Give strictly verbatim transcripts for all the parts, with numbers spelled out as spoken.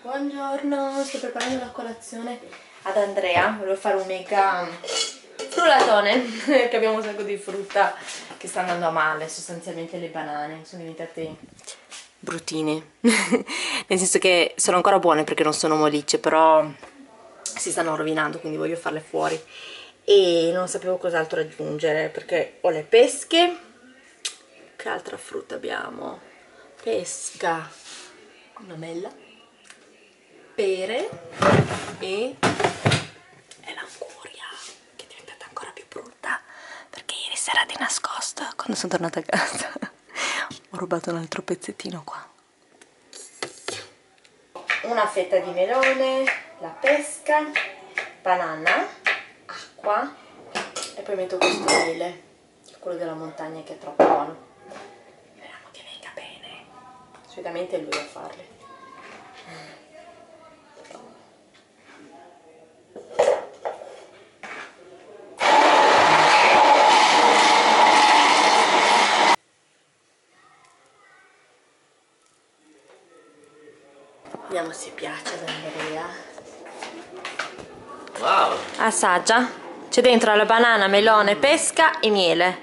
Buongiorno, sto preparando la colazione ad Andrea. Volevo fare un mega frullatone perché abbiamo un sacco di frutta che sta andando a male. Sostanzialmente le banane sono diventate bruttine nel senso che sono ancora buone perché non sono mollicce, però si stanno rovinando, quindi voglio farle fuori e non sapevo cos'altro aggiungere perché ho le pesche. Che altra frutta abbiamo? Pesca, una mela, pere e, e l'anguria, che è diventata ancora più brutta perché ieri sera di nascosto, quando sono tornata a casa, ho rubato un altro pezzettino qua. Una fetta di melone, la pesca, banana, acqua e poi metto questo miele, che è quello della montagna, che è troppo buono. Speriamo che venga bene. Solitamente è lui a farle. Vediamo se piace ad Andrea. Wow! Assaggia. C'è dentro la banana, melone, pesca e miele.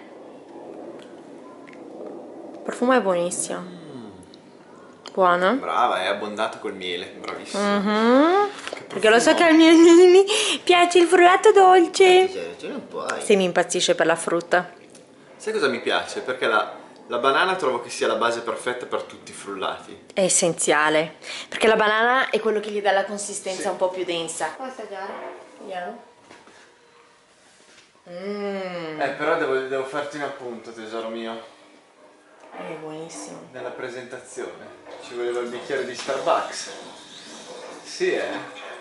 Il profumo è buonissimo. Mm. Buono? Brava, è abbondato col miele, bravissimo. Mm-hmm. Perché lo so che al mio Nini piace il frullato dolce. Eh, cioè, non puoi. Se mi impazzisce per la frutta. Sai cosa mi piace? Perché la, la banana trovo che sia la base perfetta per tutti i frullati. È essenziale. Perché la banana è quello che gli dà la consistenza, sì, un po' più densa. Puoi assaggiare? Vediamo. Mm. Eh, però devo, devo farti un appunto, tesoro mio. È buonissimo. Nella presentazione ci voleva il bicchiere di Starbucks. Sì, eh.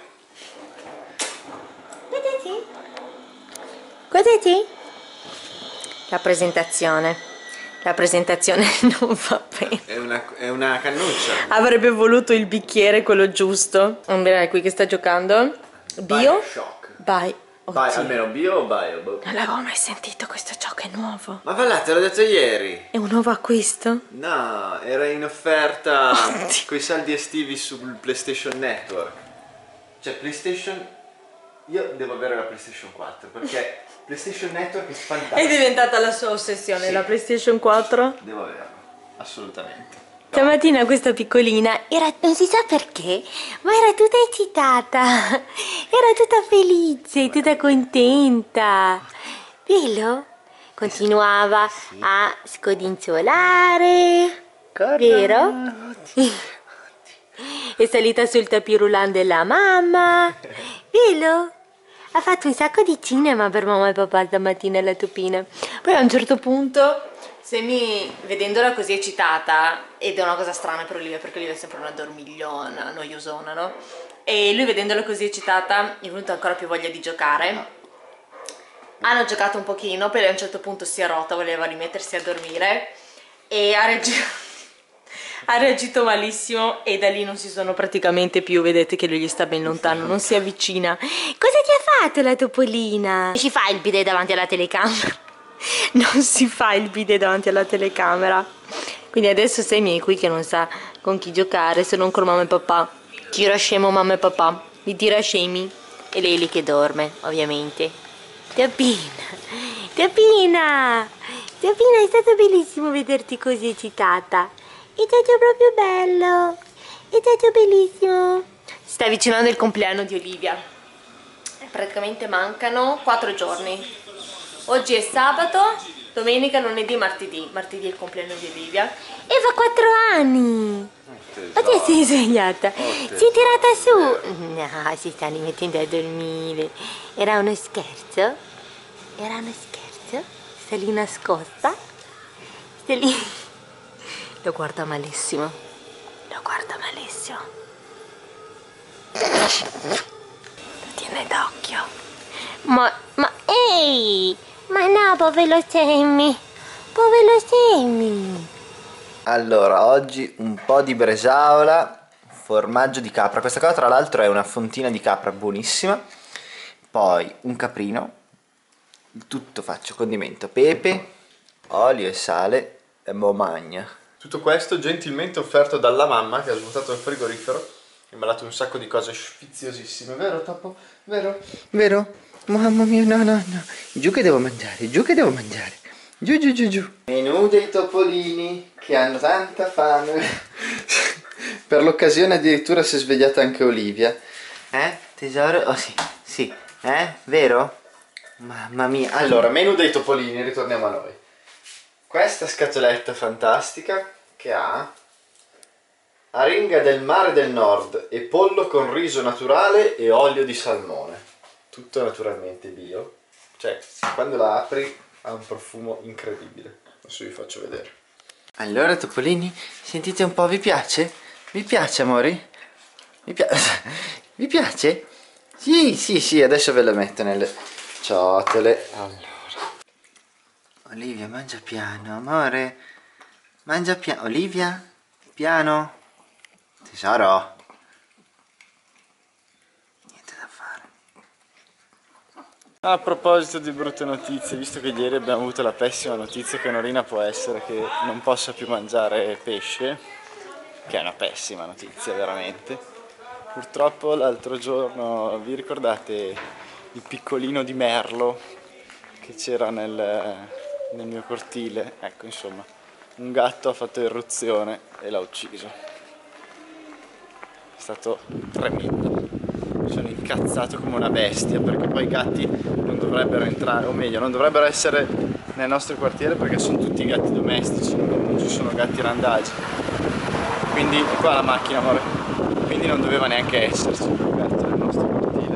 Guardati. Guardati. La presentazione. La presentazione non va bene. È una, è una cannuccia. Avrebbe voluto il bicchiere, quello giusto. Andrea è qui che sta giocando. Bio. Shock. Vai. Vai, almeno bio o bio? Non l'avevo mai sentito, questo gioco è nuovo. Ma va là, te l'ho detto ieri. È un nuovo acquisto? No, era in offerta con i saldi estivi sul PlayStation Network. Cioè PlayStation... Io devo avere la PlayStation quattro perché PlayStation Network è fantastico. È diventata la sua ossessione, sì, la PlayStation quattro? Devo averla, assolutamente. Stamattina questa piccolina era, non si sa perché, ma era tutta eccitata, era tutta felice, tutta contenta. Bello? Continuava sì, a scodinzolare, vero? È salita sul tapirulano della mamma, bello? Ha fatto un sacco di cinema per mamma e papà stamattina la topina. Poi a un certo punto... Semi, vedendola così eccitata, ed è una cosa strana per Olivia perché Olivia è sempre una dormigliona, noiosona, no? E lui vedendola così eccitata gli è venuta ancora più voglia di giocare. Hanno giocato un pochino, poi a un certo punto si è rotta, voleva rimettersi a dormire e ha reagito, ha reagito malissimo e da lì non si sono praticamente più, vedete che lui gli sta ben lontano, non si avvicina. Cosa ti ha fatto la topolina? Ci fa il bidet davanti alla telecamera? Non si fa il bidet davanti alla telecamera. Quindi adesso Semi è qui che non sa con chi giocare se non con mamma e papà. Tira scemo mamma e papà, li tira scemi. E lei lì che dorme, ovviamente. Topina, Topina, Topina, è stato bellissimo vederti così eccitata. È stato proprio bello, è stato bellissimo. Si sta avvicinando il compleanno di Olivia. Praticamente mancano quattro giorni. Oggi è sabato, domenica, lunedì, martedì. Martedì è il compleanno di Olivia. E fa quattro anni! Ma ti sei svegliata? Si è tirata su? No, si sta rimettendo a dormire. Era uno scherzo? Era uno scherzo? Sta lì nascosta? Sta lì... Lo guarda malissimo. Lo guarda malissimo. Lo tiene d'occhio. Ma... ma... ehi! Ma no, povero Sammy, povero Sammy. Allora, oggi un po' di bresaola, formaggio di capra. Questa qua tra l'altro è una fontina di capra buonissima. Poi un caprino, il tutto faccio condimento, pepe, olio e sale e mo magna. Tutto questo gentilmente offerto dalla mamma che ha svuotato il frigorifero Mi ha dato un sacco di cose sfiziosissime, vero Topo? Vero? Vero? Mamma mia, no, no, no. Giù che devo mangiare, giù che devo mangiare. Giù, giù, giù, giù. Menù dei topolini che hanno tanta fame. Per l'occasione addirittura si è svegliata anche Olivia. Eh, tesoro? Oh sì, sì. Eh, vero? Mamma mia. Allora, menù dei topolini, ritorniamo a noi. Questa scatoletta fantastica che ha aringa del mare del nord e pollo con riso naturale e olio di salmone. Tutto naturalmente bio. Cioè, quando la apri ha un profumo incredibile. Adesso vi faccio vedere. Allora, topolini, sentite un po', vi piace? Vi piace, amori? Vi, pi vi piace? Sì, sì, sì, adesso ve la metto nelle ciotole. Allora. Olivia, mangia piano, amore. Mangia piano. Olivia, piano. Tesoro. Niente da fare. A proposito di brutte notizie, visto che ieri abbiamo avuto la pessima notizia che Norina può essere che non possa più mangiare pesce, che è una pessima notizia veramente. Purtroppo l'altro giorno, vi ricordate il piccolino di merlo che c'era nel, nel mio cortile? Ecco, insomma, un gatto ha fatto irruzione e l'ha ucciso. È stato tremendo. Mi sono incazzato come una bestia perché poi i gatti non dovrebbero entrare, o meglio, non dovrebbero essere nel nostro quartiere perché sono tutti gatti domestici, non ci sono gatti randagi. Quindi, qua la macchina, amore, quindi non doveva neanche esserci un gatto nel nostro cortile.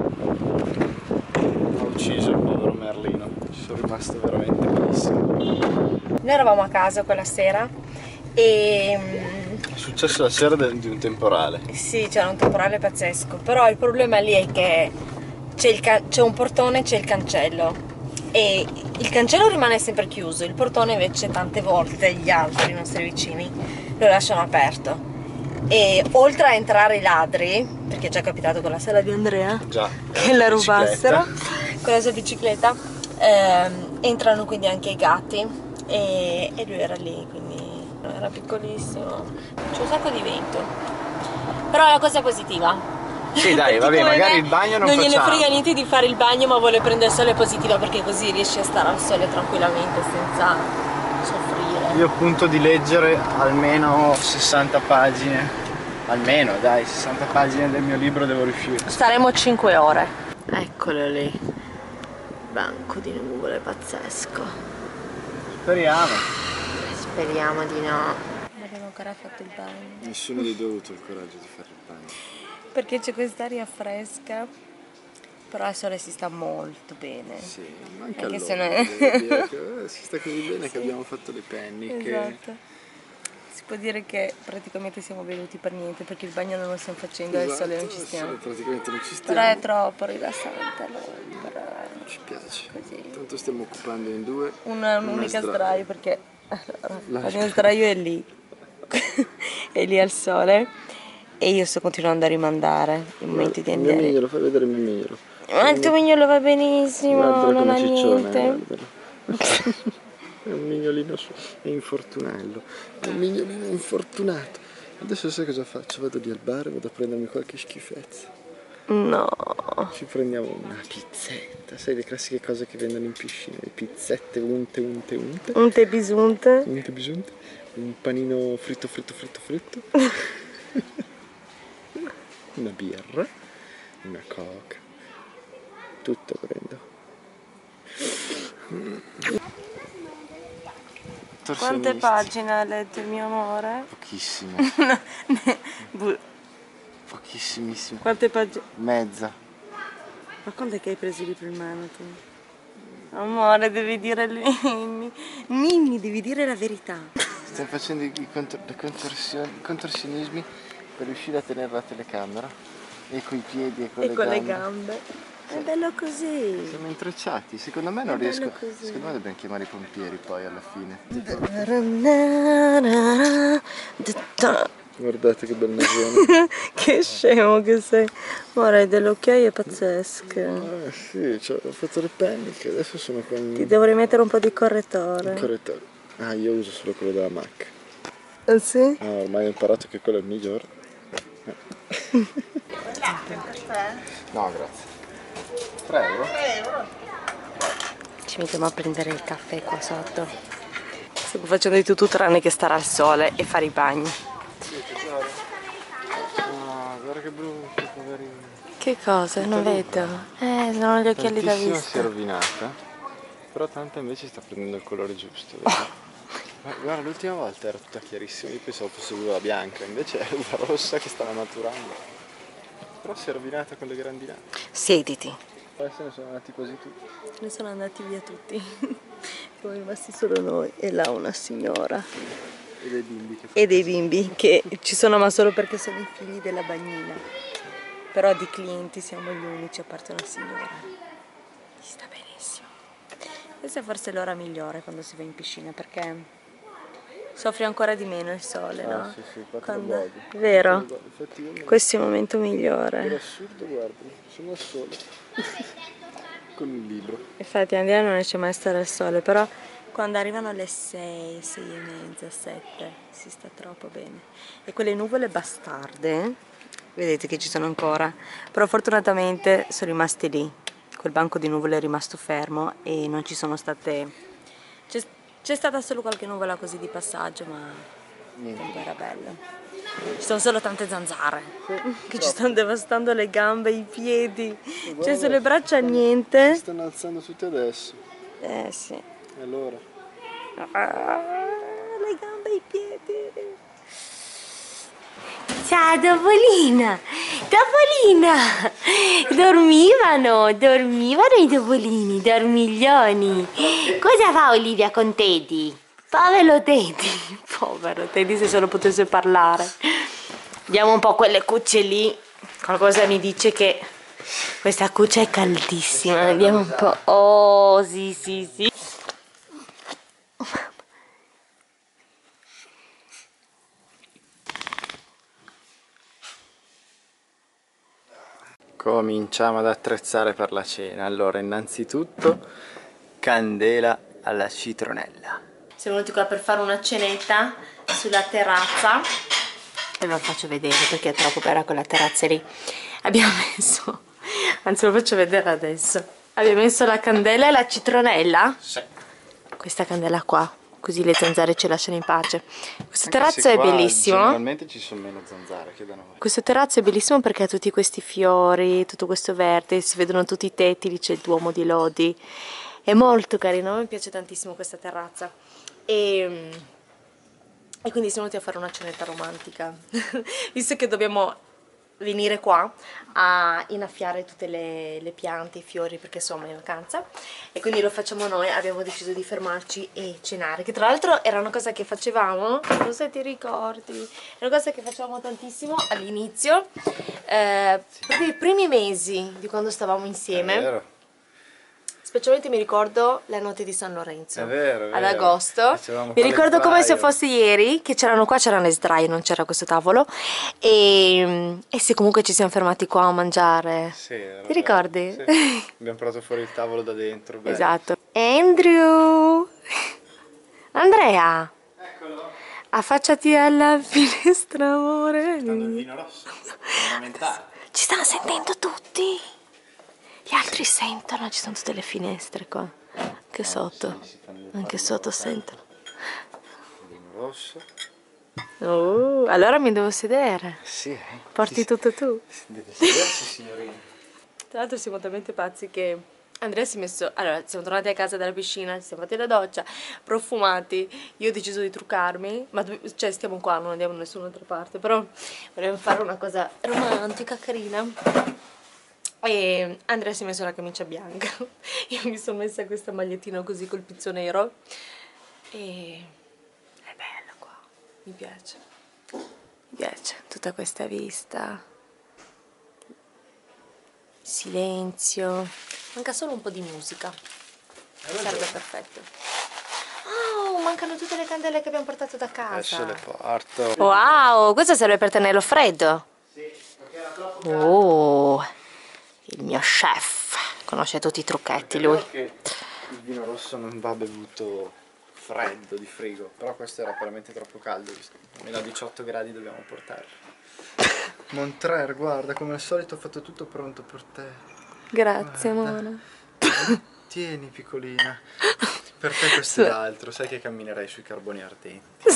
Ha ucciso il povero Merlino, ci sono rimasto veramente malissimo. Noi eravamo a casa quella sera e... È successo la sera di un temporale. Sì, c'era un temporale pazzesco, però il problema lì è che c'è un portone e c'è il cancello e il cancello rimane sempre chiuso, il portone invece tante volte gli altri, i nostri vicini, lo lasciano aperto e oltre a entrare i ladri, perché è già capitato con la sala di Andrea, già, che la rubassero con la sua bicicletta, ehm, entrano quindi anche i gatti e, e lui era lì, quindi era piccolissimo, c'è un sacco di vento, però è una cosa positiva. Sì dai, vabbè, magari il bagno non, non facciamo. gliene frega niente di fare il bagno, ma vuole prendere il sole positiva perché così riesce a stare al sole tranquillamente senza soffrire. Io appunto di leggere almeno sessanta pagine, almeno dai, sessanta pagine del mio libro devo riuscire. Staremo cinque ore. Eccolo lì, banco di nuvole pazzesco. Speriamo. Speriamo di no. Non abbiamo ancora fatto il bagno. Nessuno di due ha avuto il coraggio di fare il bagno. Perché c'è quest'aria fresca, però al sole si sta molto bene. Sì, manca anche se se non è... eh, si sta così bene, sì, che abbiamo fatto le penniche. Esatto. Si può dire che praticamente siamo venuti per niente perché il bagno non lo stiamo facendo, Esatto, e al sole non ci stiamo. Sì, praticamente non ci stiamo. Però è troppo rilassante l'ombra. Ci piace. Così. Tanto stiamo occupando in due. Un'unica una sdraio perché allora, la mia sdraio è lì, è lì al sole e io sto continuando a rimandare i momenti di andare. Il mio mignolo, fai vedere il mio mignolo. Ma il tuo mignolo va benissimo, guardalo, non ha ciccione, niente. È un mignolino è infortunello, è un mignolino infortunato. Adesso sai cosa faccio? Vado lì al bar e vado a prendermi qualche schifezza. No. Ci prendiamo una pizzetta, sai le classiche cose che vendono in piscina, le pizzette unte, unte, unte. Unte bisunte. Unte bisunte. Un panino fritto, fritto, fritto, fritto. Una birra, una coca. Tutto prendo. Quante pagine ha letto il mio amore? Pochissime. Pochissimissime. Quante pagine? Mezza. Ma quando è che hai preso il libro in mano tu? Amore, devi dire le... Mimmi, devi dire la verità. Stiamo facendo i contro... contorsioni... contorsionismi per riuscire a tenere la telecamera. E coi piedi e con, e le, con gambe. le gambe. È bello così. Siamo intrecciati. Secondo me non è riesco. Così. Secondo me dobbiamo chiamare i pompieri poi alla fine. Guardate che bel nasone. Che scemo che sei. Ora hai delle occhiaie pazzesche. Ah sì, cioè, ho fatto le penniche, adesso sono con... Ti dovrei mettere un po' di correttore. Il correttore. Ah, io uso solo quello della Mac. Ah sì? Ah, ormai ho imparato che quello è il migliore. Eh. No, grazie. tre euro? Ci mettiamo a prendere il caffè qua sotto. Stiamo facendo di tutto tranne che stare al sole e fare i bagni. Ah, guarda che brutto, poverino. Che cosa? Non vedo. Eh, sono gli occhiali da Tantissima si è vista. rovinata, però tanta invece sta prendendo il colore giusto. Vedi? Ma guarda, l'ultima volta era tutta chiarissima, io pensavo fosse uva bianca, invece è uva rossa che stava maturando. Però si è rovinata con le grandinate. Siediti. Poi se ne sono andati quasi tutti. Ne sono andati via tutti. Siamo rimasti solo noi e là una signora. E dei bimbi che E dei bimbi che ci sono ma solo perché sono i figli della bagnina. Però di clienti siamo gli unici, a parte una signora. Ci sta benissimo. Questa è forse l'ora migliore quando si va in piscina perché soffri ancora di meno il sole, Ah, no? sì, sì, qua te lo Quando... godi. Vero? Te lo godi. Infatti io mi- Questo è il momento per migliore. assurdo, guarda, sono al sole. Con il libro. Infatti Andrea non riesce mai a stare al sole, però quando arrivano le sei, sei e mezza, sette, si sta troppo bene. E quelle nuvole bastarde, vedete che ci sono ancora, però fortunatamente sono rimaste lì. Quel banco di nuvole è rimasto fermo e non ci sono state... C'è, c'è stata solo qualche nuvola così di passaggio, ma il tempo era bello. Ci sono solo tante zanzare che ci stanno devastando le gambe, i piedi. Cioè sulle braccia niente. Si stanno alzando tutti adesso. Eh sì. E allora? Ah, le gambe e i piedi. Ciao Topolina! Topolina! Dormivano, dormivano i topolini, dormiglioni. Cosa fa Olivia con Teddy? Povero Teddy, povero Teddy, se solo potesse parlare. Vediamo un po' quelle cucce lì. Qualcosa mi dice che questa cuccia è caldissima. Vediamo un po'. Oh, sì, sì, sì. Cominciamo ad attrezzare per la cena. Allora, innanzitutto, candela alla citronella. Siamo venuti qua per fare una cenetta sulla terrazza e ve la faccio vedere perché è troppo bella quella terrazza lì. Abbiamo messo, anzi lo faccio vedere adesso, abbiamo messo la candela e la citronella. Sì. Questa candela qua, così le zanzare ci lasciano in pace. Questo Anche terrazzo se è qua bellissimo. Generalmente ci sono meno zanzare che da noi. Questo terrazzo è bellissimo perché ha tutti questi fiori, tutto questo verde, si vedono tutti i tetti, lì c'è il Duomo di Lodi. È molto carino, a me piace tantissimo questa terrazza. E, e quindi siamo venuti a fare una cenetta romantica. Visto che dobbiamo venire qua a innaffiare tutte le, le piante, i fiori, perché siamo in vacanza. E quindi lo facciamo noi, abbiamo deciso di fermarci e cenare. Che tra l'altro era una cosa che facevamo, non so se ti ricordi, è una cosa che facevamo tantissimo all'inizio, eh, proprio i primi mesi di quando stavamo insieme. È vero. Specialmente mi ricordo la notte di San Lorenzo, È vero, è ad vero. agosto. Facevamo Mi con le ricordo come se sdraio. fosse ieri, che c'erano qua, c'erano le sdraie, non c'era questo tavolo. E, e sì, comunque ci siamo fermati qua a mangiare. Sì, era Ti bello. ricordi? Sì. Abbiamo portato fuori il tavolo da dentro. Bello. Esatto. Andrew! Andrea! Eccolo. Affacciati alla finestra, amore. Stanno il vino rosso. Fondamentale. Ci stanno sentendo tutti. Gli altri sentono, ci sono tutte le finestre qua. Anche sotto. Sì, si fanno le Anche parole sotto loro, sentono. Vino rosso. Oh, allora mi devo sedere. Sì, eh. Porti tutto tu. Deve sedersi, signorina. Tra l'altro siamo talmente pazzi che Andrea si è messo... Allora, siamo tornati a casa dalla piscina, ci siamo fatti la doccia, profumati. Io ho deciso di truccarmi, ma dove- cioè stiamo qua, non andiamo da nessun'altra parte, però volevo fare una cosa romantica, carina. E Andrea si è messo la camicia bianca. Io mi sono messa questa magliettina così col pizzo nero. E è bello qua, mi piace. Mi piace tutta questa vista. Silenzio. Manca solo un po' di musica. Sarebbe perfetto. Oh, mancano tutte le candele che abbiamo portato da Adesso le casa. porto. Wow, questo serve per tenerlo freddo. Sì, perché era troppo caldo. Oh, il mio chef. Conosce tutti i trucchetti lui. Perché il vino rosso non va bevuto freddo di frigo, però questo era veramente troppo caldo, visto che almeno a diciotto gradi dobbiamo portarlo. Montrer, guarda, come al solito ho fatto tutto pronto per te. Grazie, Guarda. Mona. Tieni, piccolina. Per te questo è l'altro, sai che camminerai sui carboni ardenti.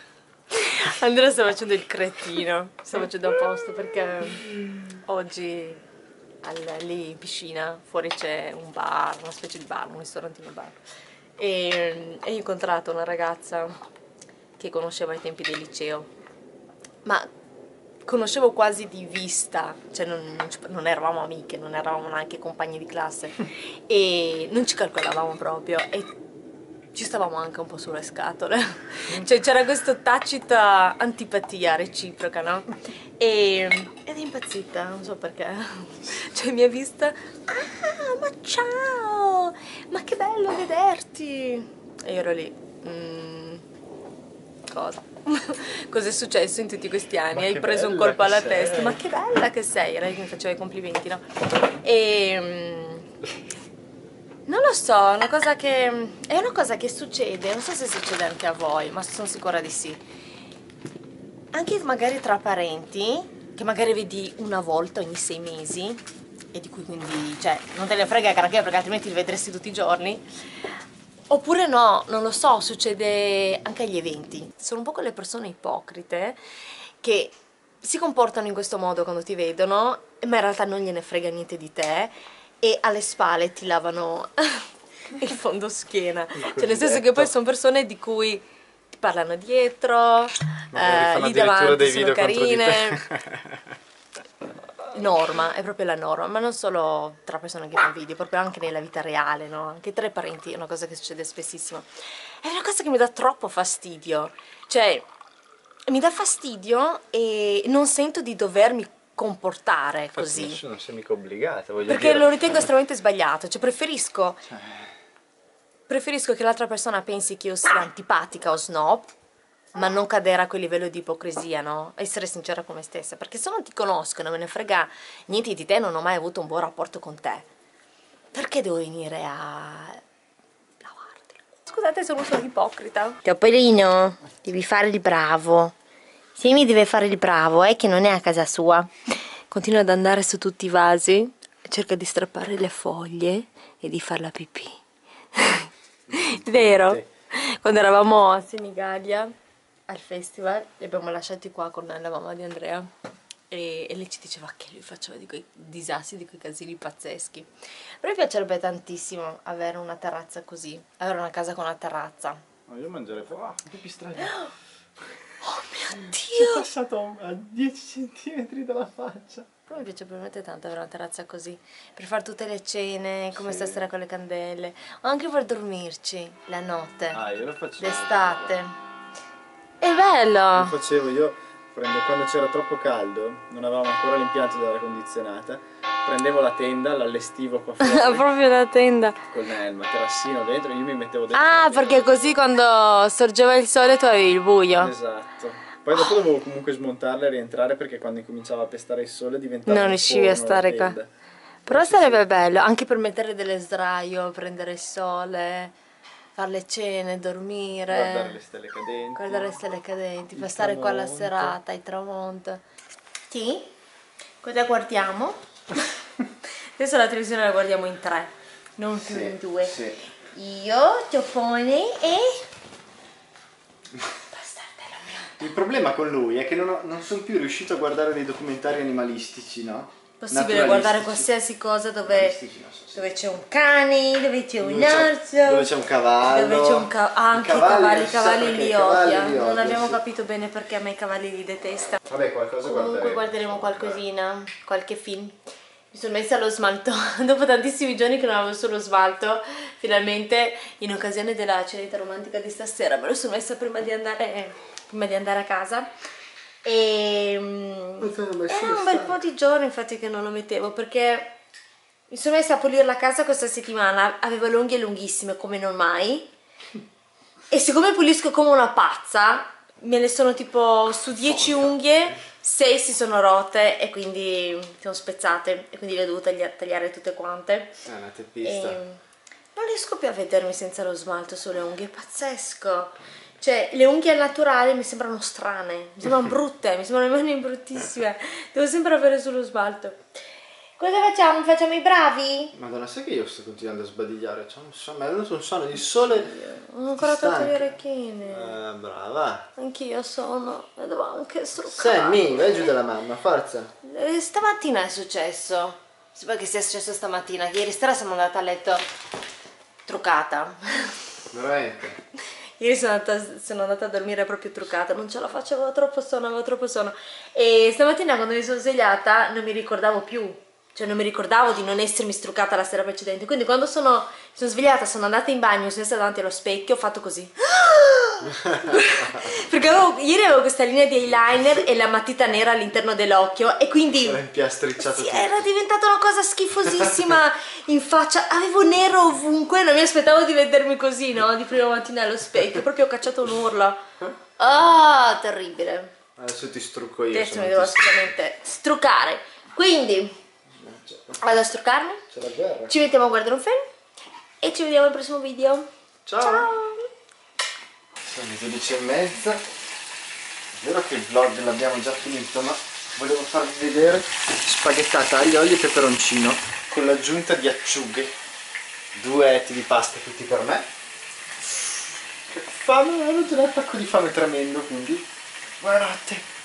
Andrea sta facendo il cretino, sta facendo apposta perché oggi al- lì in piscina fuori c'è un bar, una specie di bar, un ristorantino bar. E, e io ho incontrato una ragazza che conoscevo ai tempi del liceo, ma conoscevo quasi di vista, cioè non, non ci- non eravamo amiche, non eravamo neanche compagni di classe e non ci calcolavamo proprio e ci stavamo anche un po' sulle scatole, cioè c'era questa tacita antipatia reciproca, no? E, ed è impazzita, non so perché, cioè mi ha vista, ah ma ciao, ma che bello vederti, e io ero lì, "Mm, cosa? Cos'è successo in tutti questi anni? Ma Hai che preso un bella colpo che alla sei." testa, ma che bella che sei, era lei che mi faceva i complimenti, no? E... mm, non lo so, è una cosa che è una cosa che succede, non so se succede anche a voi, ma sono sicura di sì. Anche magari tra parenti, che magari vedi una volta ogni sei mesi, e di cui quindi, cioè, non te ne frega granché perché altrimenti li vedresti tutti i giorni. Oppure no, non lo so, succede anche agli eventi. Sono un po' quelle persone ipocrite che si comportano in questo modo quando ti vedono, ma in realtà non gliene frega niente di te e alle spalle ti lavano il fondoschiena. Cioè nel senso che poi sono persone di cui ti parlano dietro, Magari eh, fanno lì addirittura davanti dei sono video contro di carine. te. Norma, è proprio la norma, ma non solo tra persone che fanno video, proprio anche nella vita reale, no? Anche tra i parenti è una cosa che succede spessissimo. È una cosa che mi dà troppo fastidio, cioè mi dà fastidio e non sento di dovermi comportare Infatti così, nessuno si è mica obbligata, voglio perché dire. lo ritengo estremamente sbagliato, cioè preferisco, preferisco che l'altra persona pensi che io sia antipatica o snob, ma non cadere a quel livello di ipocrisia, no? Essere sincera con me stessa, perché se non ti conosco, non me ne frega niente di te, non ho mai avuto un buon rapporto con te, perché devo venire a lavarti? Scusate, sono un po' ipocrita. Topolino, devi fare il bravo. Simi deve fare il bravo, eh, che non è a casa sua. Continua ad andare su tutti i vasi, cerca di strappare le foglie e di far la pipì. Vero? Quando eravamo a Senigallia al festival, li abbiamo lasciati qua con la mamma di Andrea e, e lei ci diceva che lui faceva di quei disastri, di quei casini pazzeschi. A me piacerebbe tantissimo avere una terrazza così, avere una casa con una terrazza. No, io mangerei fuori. Ah, un pipistrello. Oh mio È Dio! passato a dieci centimetri dalla faccia. Però mi piace veramente tanto avere una terrazza così, per fare tutte le cene, come Sì. stasera con le candele, o anche per dormirci la notte, Ah, io lo facevo. d'estate. È Lo bello! facevo io, prendo, quando c'era troppo caldo, non avevamo ancora l'impianto dell'aria condizionata, prendevo la tenda, l'allestivo qua fuori Proprio la tenda. con il materassino dentro e io mi mettevo dentro. Ah, perché così quando sorgeva il sole tu avevi il buio. Esatto. Poi dopo dovevo comunque smontarla e rientrare perché quando incominciava a pestare il sole diventava Non un riuscivi a forno stare la qua. tenda. Però Sì, sarebbe sì. bello, anche per mettere delle sdraio, prendere il sole, fare le cene, dormire. Guardare le stelle cadenti. Guardare le stelle cadenti, il passare qua la tramonto. serata, il tramonto. Sì? Cosa guardiamo? Adesso la televisione la guardiamo in tre, non più Sì, in due. sì. Io, Giappone e... Bastardello mio. Il problema con lui è che non, ho- non sono più riuscito a guardare dei documentari animalistici, no? Possibile guardare Naturalistici. qualsiasi cosa dove, Naturalistici, non so se- dove c'è un cane, dove c'è un Dove c'è- orso, dove c'è un cavallo. dove c'è un ca- ah, anche I i cavalli, cavalli, non i si sa cavalli perché li i cavalli odia. li Non odia, abbiamo sì. capito bene perché a me i cavalli li detesta. Vabbè, qualcosa Comunque guarderemo. guarderemo qualcosina, qualche film. Mi sono messa allo smalto, dopo tantissimi giorni che non avevo solo smalto, finalmente in occasione della cenetta romantica di stasera me lo sono messa prima di andare, prima di andare a casa. E mm, te l'ho è messo un bel l'estate. po' di giorni infatti che non lo mettevo perché mi sono messa a pulire la casa questa settimana, avevo le unghie lunghissime come non mai e siccome pulisco come una pazza me ne sono tipo su dieci unghie sei si sono rotte e quindi sono spezzate e quindi le ho dovute taglia- tagliare tutte quante È una e teppista. non riesco più a vedermi senza lo smalto sulle unghie, è pazzesco. Cioè, le unghie al naturale mi sembrano strane, mi sembrano brutte, mi sembrano le mani bruttissime. Devo sempre avere sullo smalto. Cosa facciamo? Facciamo i bravi? Madonna, sai che io sto continuando a sbadigliare? C'ho un sonno, mi è venuto un sonno di sole. Non ho ancora stanca. tolto le orecchine. Eh, brava. Anch'io sono, e devo anche struccare. Sammy, vai giù dalla mamma, forza. Eh, Stamattina è successo. Sembra che sia successo stamattina, che ieri sera sono andata a letto truccata. Veramente? Ieri sono andata, sono andata a dormire proprio truccata, non ce la facevo, avevo troppo sonno, avevo troppo sonno. E stamattina quando mi sono svegliata non mi ricordavo più, cioè non mi ricordavo di non essermi struccata la sera precedente. Quindi quando sono, sono svegliata, sono andata in bagno, sono stata davanti allo specchio, ho fatto così. Perché avevo, ieri avevo questa linea di eyeliner e la matita nera all'interno dell'occhio e quindi Era impiastricciato sì, tutto. era diventata una cosa schifosissima in faccia, avevo nero ovunque, non mi aspettavo di vedermi così, no? Di prima mattina allo specchio, proprio ho cacciato un'urla. Ah, terribile. Adesso ti strucco io. Adesso se mi non devo ti strucco. assolutamente struccare. Quindi vado a struccarmi, C'è la guerra. ci mettiamo a guardare un film e ci vediamo al prossimo video. Ciao. Ciao. Sono le dodici e mezza. È vero che il vlog l'abbiamo già finito, ma volevo farvi vedere spaghettata aglio, olio e peperoncino con l'aggiunta di acciughe. Due etti di pasta tutti per me. Che fame, mi è venuto un attacco di fame tremendo, quindi buonanotte.